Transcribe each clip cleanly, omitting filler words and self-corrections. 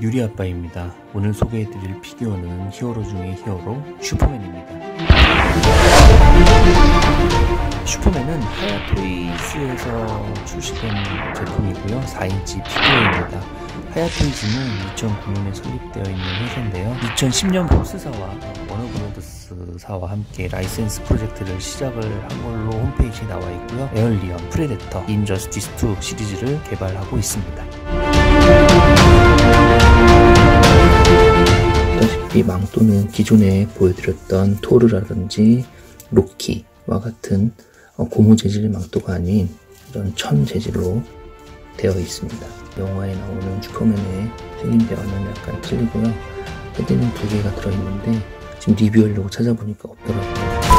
유리아빠입니다. 오늘 소개해드릴 피규어는 히어로 중의 히어로 슈퍼맨입니다. 슈퍼맨은 하야토이즈에서 출시된 제품이고요. 4인치 피규어입니다. 하야토이즈는 2009년에 설립되어 있는 회사인데요. 2010년 보스사와 워너브로더스사와 함께 라이센스 프로젝트를 시작을 한 걸로 홈페이지에 나와 있고요. 에얼리언, 프레데터, 인저스티스2 시리즈를 개발하고 있습니다. 이 망토는 기존에 보여드렸던 토르라든지 로키와 같은 고무 재질의 망토가 아닌 이런 천 재질로 되어 있습니다. 영화에 나오는 슈퍼맨의 생김새와는 약간 틀리고요. 헤드는 2개가 들어있는데 지금 리뷰하려고 찾아보니까 없더라고요.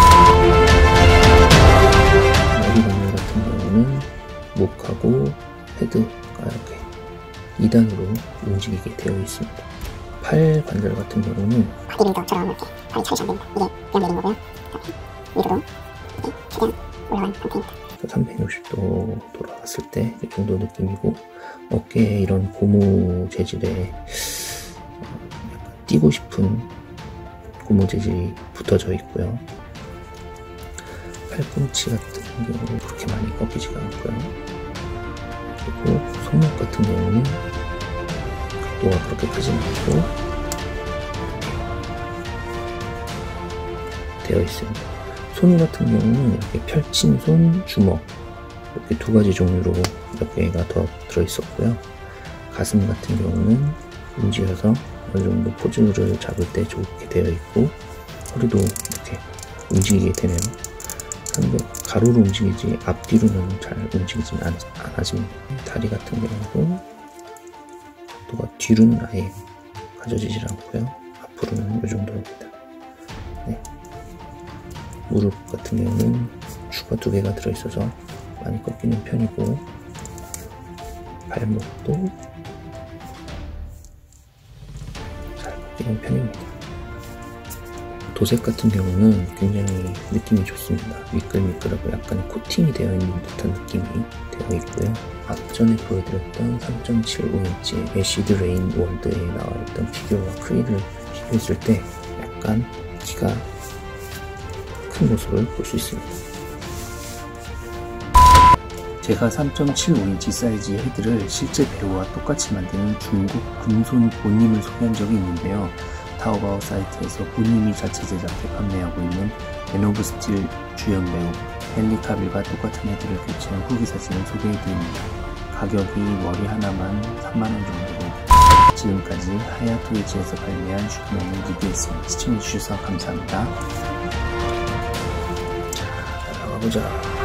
머리 관절 같은 경우는 목하고 헤드가 이렇게 2단으로 움직이게 되어 있습니다. 팔 관절 같은 경우는 바디빌더처럼 이렇게 발이 차이 안 됩니다. 이게 그냥 내린 거고요. 위로도 이렇게 최대한 올라간 상태입니다. 360도 돌아갔을 때 이 정도 느낌이고, 어깨에 이런 고무 재질의 약간 띄고 싶은 고무 재질이 붙어져 있고요. 팔꿈치 같은 경우는 그렇게 많이 꺾이지가 않고요. 그리고 손목 같은 경우는 각도가 그렇게 크지 않고 되어 있습니다. 손 같은 경우는 이렇게 펼친 손, 주먹 이렇게 2가지 종류로 몇 개가 더 들어있었고요. 가슴 같은 경우는 움직여서 어느 정도 포즈를 잡을 때 좋게 되어 있고, 허리도 이렇게 움직이게 되면 상대 가로로 움직이지 앞뒤로는 잘 움직이지 않아집니다. 다리 같은 경우도 각도가 뒤로는 아예 가져지질 않고요. 앞으로는 이 정도입니다. 네. 무릎 같은 경우는 추가 2개가 들어있어서 많이 꺾이는 편이고, 발목도 잘 꺾이는 편입니다. 도색 같은 경우는 굉장히 느낌이 좋습니다. 미끌미끌하고 약간 코팅이 되어 있는 듯한 느낌이 되어 있고요. 앞전에 보여드렸던 3.75인치의 애쉬드 레인 월드에 나와 있던 피규어와 크기를 비교했을 때 약간 키가 큰 모습을 볼 수 있습니다. 제가 3.75인치 사이즈의 헤드를 실제 배우와 똑같이 만드는 중국 금손 본님을 소개한 적이 있는데요. 타오바오 사이트에서 본님이 자체 제작해 판매하고 있는 맨 오브 스틸 주연 배우 헨리 카빌과 똑같은 헤드를 교체한 후기 사진을 소개해드립니다. 가격이 머리 하나만 3만원 정도로. 지금까지 하야토이즈에서 발매한 슈퍼맨을 리뷰했습니다. 시청해주셔서 감사합니다. 자, 나가보자.